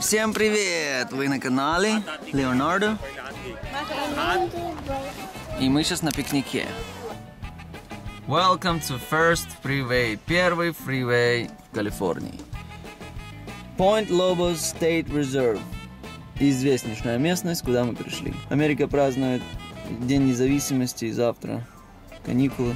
Всем привет! Вы на канале Леонардо. И мы сейчас на пикнике. Welcome to First Freeway. Первый фривей в Калифорнии. Point Lobos State Reserve. Известнейшая местность, куда мы пришли. Америка празднует День независимости завтра. Каникулы.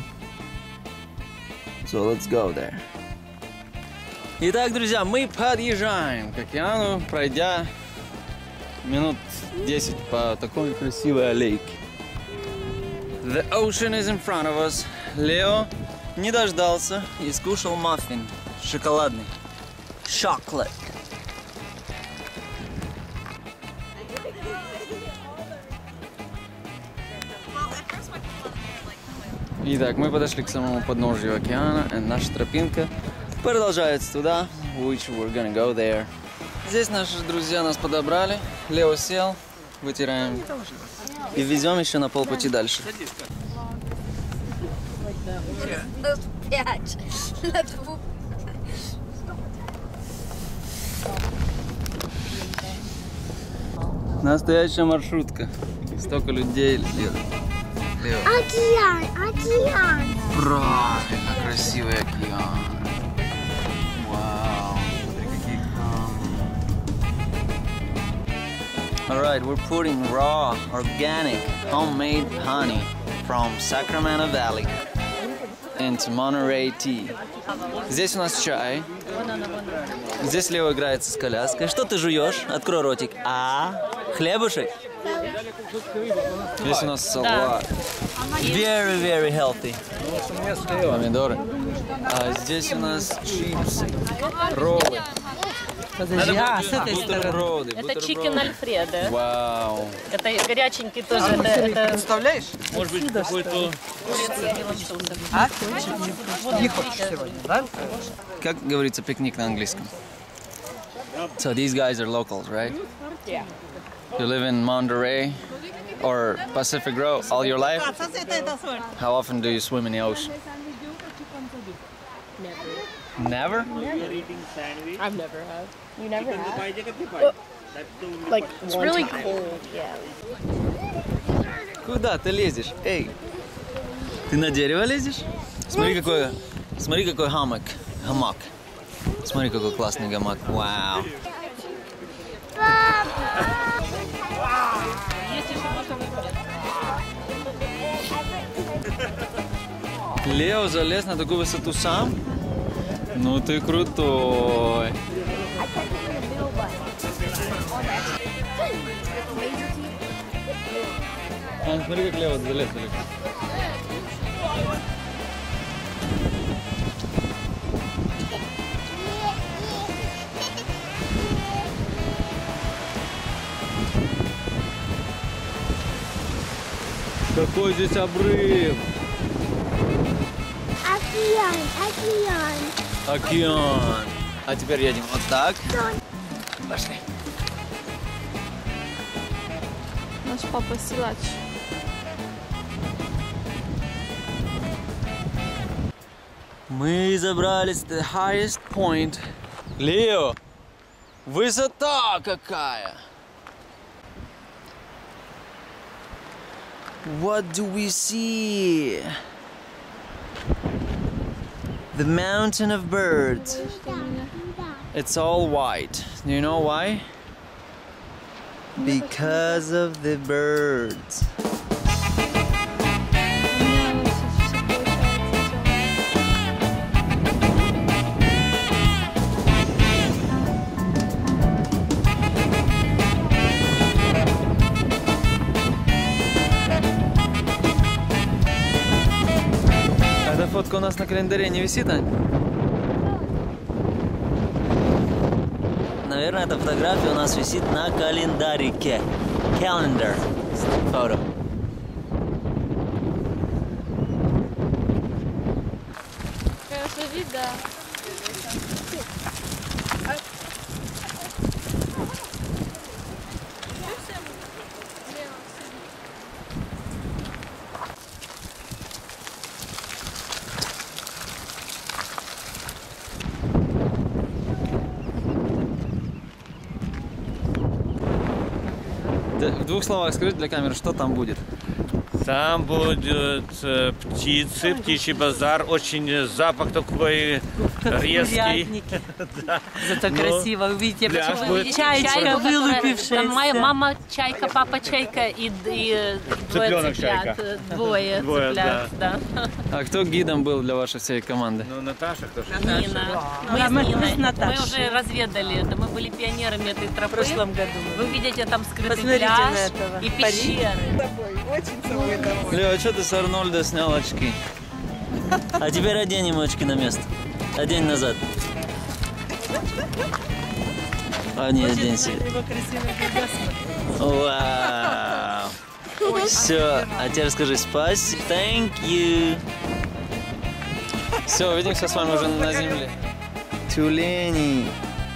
So let's go there. Итак, друзья, мы подъезжаем к океану, пройдя минут 10 по такой красивой аллейке. The ocean is in front of us. Лео не дождался и скушал маффин шоколадный. Chocolate. Итак, мы подошли к самому подножию океана, и наша тропинка продолжается туда, which we're gonna go there. Здесь наши друзья нас подобрали, Лео сел, вытираем и везем еще на полпути дальше. Настоящая маршрутка, столько людей едет. Океан, океан. Правильно, красивый океан. Вау, смотри, какие камни. Alright, we're putting raw, organic, homemade honey from Sacramento Valley into Monterey tea. Здесь у нас чай. Здесь Лео играется с коляской. Что ты жуешь? Открой ротик. Хлебушек? Здесь у нас салат. Very, very healthy. Помидоры. А здесь у нас чипсы, роллы. Подожди, с этой стороны. Это чикен альфредо. Вау. Это горяченький тоже. Это... Представляешь? Может быть, какой-то... Не хочешь сегодня, да? Как говорится пикник на английском? So these guys are locals, right? Yeah. You live in Monterey or Pacific Grove all your life? How often do you swim in the ocean? Never. Never? I've never had. You never have? Like, it's really cold, yeah. Куда ты лезешь? Эй! Ты на дерево лезешь? Смотри, какой гамак. Гамак. Смотри, какой классный гамак. Вау. Лео залез на такую высоту сам? Ну ты крутой. Смотри, как Лео залез далеко. Какой здесь обрыв! Океан, океан. Океан! А теперь едем вот так. Пошли. Наш папа силач. Мы забрались to the highest point. Лео, высота какая! What do we see? The mountain of birds. It's all white. Do you know why? Because of the birds. Эта фотка у нас на календаре не висит, Ань? Наверное, эта фотография у нас висит на календарике. Calendar photo. Конечно, вид, да. В двух словах скажите для камеры, что там будет? Там будут птицы, птичий базар, очень запах такой резкий. Да. Зато Ну, красиво, увидите, пляж почему будет. чаечка вылупившаяся. Там моя мама чайка, папа чайка и двое Цыпленок цыплят. чайка. Двое цыплят, да. А кто гидом был для вашей всей команды? Ну, Наташа, кто же? Нина. Мы Да, с мы Ниной. с Наташей. Мы уже разведали это. Мы были пионерами этой В тропы. прошлом году. Вы видите там скрытый Посмотрите пляж на этого. и пещеры. Лео, а что ты с Арнольда снял очки? А теперь оденем очки на место. Одень назад. А, не, одень себе. Его красивые глаза смотрят. Вау. Все, а теперь скажи спасибо. Thank you. Все, увидимся с вами уже на земле. Тюлени.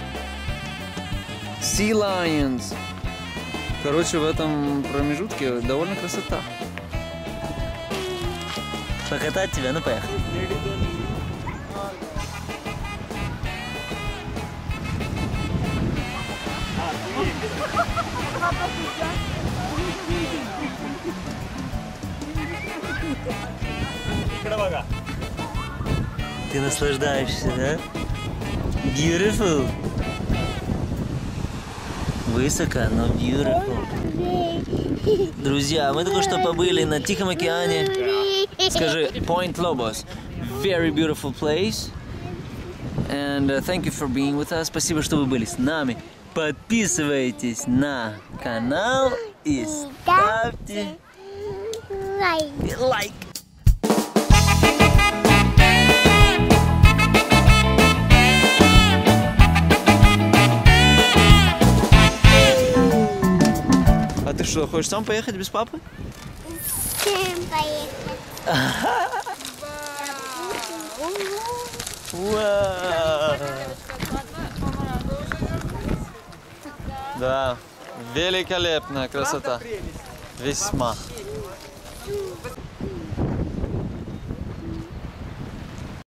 Sea lions. Короче, в этом промежутке довольно красота. Покатать тебя? Ну, поехали. Ты наслаждаешься, да? Beautiful. Высоко, но beautiful. Друзья, мы только что побыли на Тихом океане. Скажи, Point Lobos. Very beautiful place. And thank you for being with us. Спасибо, что вы были с нами. Подписывайтесь на канал и ставьте лайк. А ты что, хочешь сам поехать без папы? Всем поехали. Вау. Да, великолепная красота. Весьма.